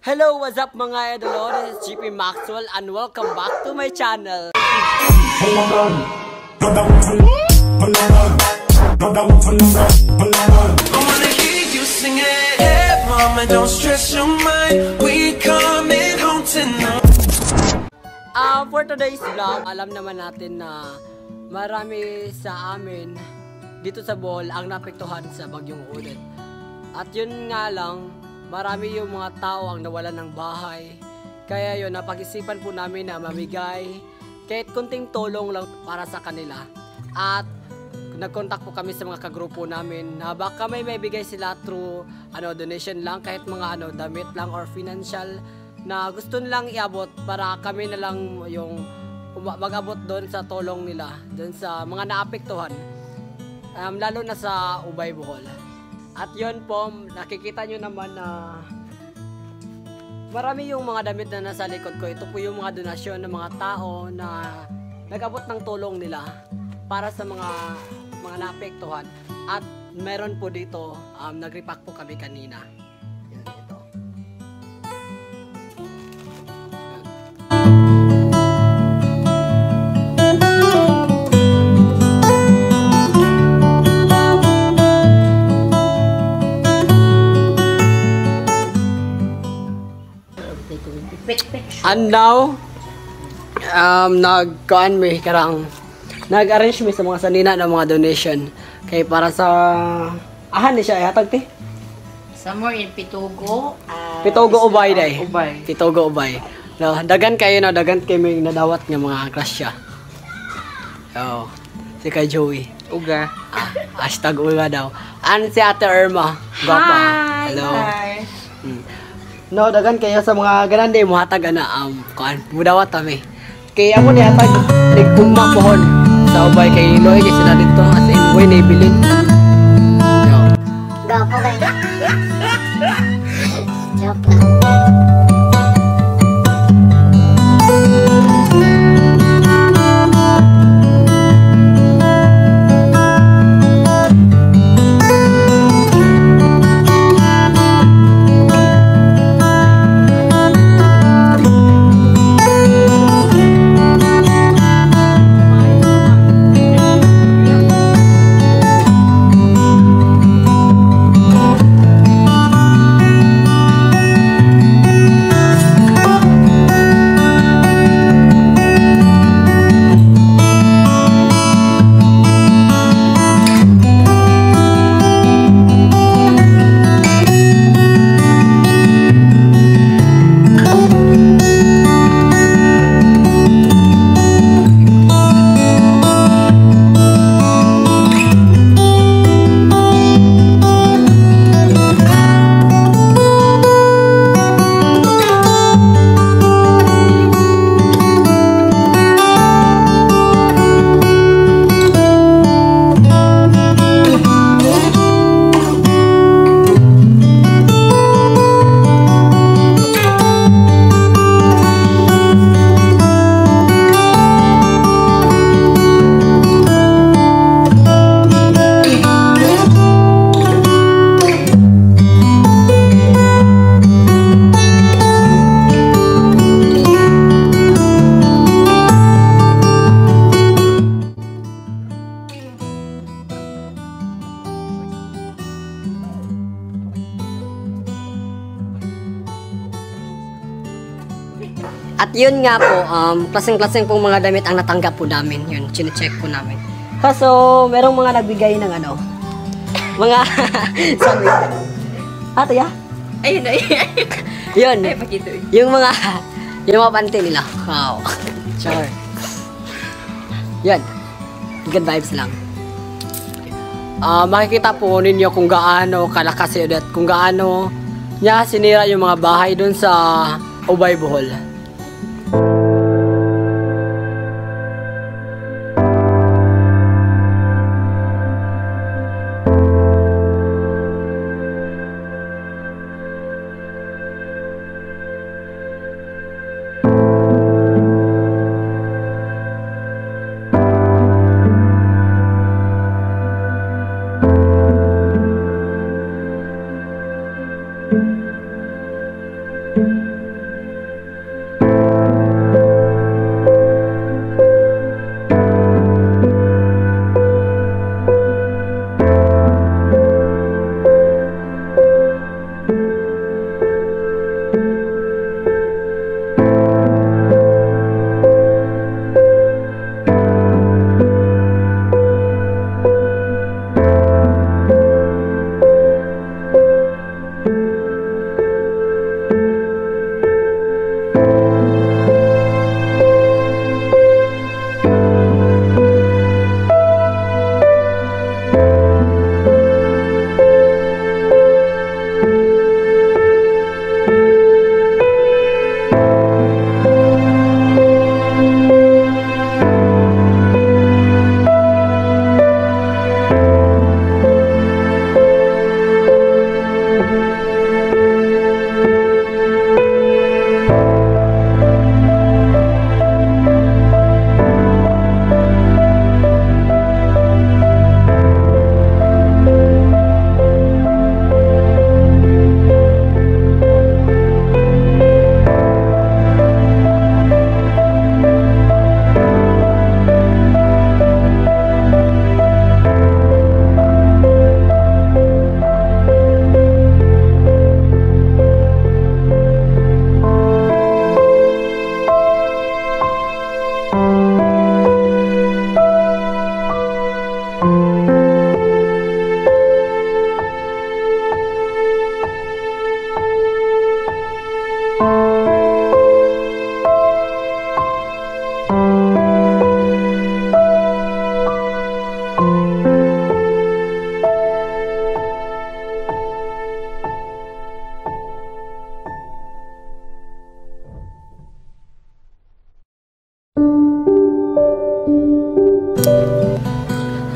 Hello, what's up mga idolo? This is GP Maxwell and welcome back to my channel. For today's vlog, alam naman natin na marami sa amin dito sa Bohol ang napektuhan sa bagyong Odette. At yun nga lang, marami yung mga tao ang nawalan ng bahay. Kaya yun, napag-isipan po namin na mamigay kahit kunting tulong lang para sa kanila. At nag-contact po kami sa mga kagrupo namin na baka may bigay sila through donation lang, kahit mga damit lang or financial na gusto nilang iabot para kami na lang yung mag-abot doon sa tulong nila, doon sa mga naapektuhan. Lalo na sa Ubay, Bohol. At yun po, nakikita nyo naman na marami yung mga damit na nasa likod ko. Ito po yung mga donasyon ng mga tao na nag-abot ng tulong nila para sa mga naapektuhan. At meron po dito, nag-repack po kami kanina. Yan, ito. And now, nag-arrange mi sa mga sanina ng mga donation. Kaya para sa ahan ni siya ihatag ti. Somewhere in Pitugo. Pitugo Ubay day. Ubay. Pitugo Ubay. No, dagan kayo may nadawat nga mga grasya. Oh, si kay Joey. Uga. Hashtag Uga daw. And si Ate Irma. Gapa. Hello. Hi. No, dagan kayo sa mga ganande mo hatag mudawat kami. Kaya mo ni hatag nagpuma pohon sa Ubay kay Loy kay sila dito as in way na ibilin. No. Gapo kayo. Joke lang. At yun nga po, klaseng-klaseng pong mga damit ang natanggap po namin. Yun, chine-check po namin. Kaso, merong mga nagbigay ng mga sabi. Ate ya? Ayun na Yun. Ay, pakito eh. Yung mga panty nila. Wow. Sure. Yun. Good vibes lang. Makikita po ninyo kung gaano kalakas si Odette, kung gaano niya sinira yung mga bahay dun sa Ubay, Bohol. Thank you.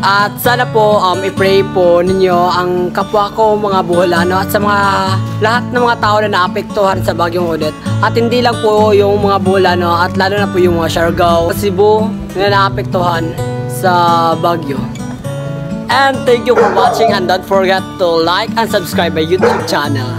At sana po i-pray po ninyo ang kapwa ko mga Boholano at sa mga lahat ng mga tao na naapektuhan sa bagyong Odette. At hindi lang po yung mga Boholano at lalo na po yung mga Siargao, Cebu na naapektuhan sa bagyo. And thank you for watching, and don't forget to like and subscribe my YouTube channel.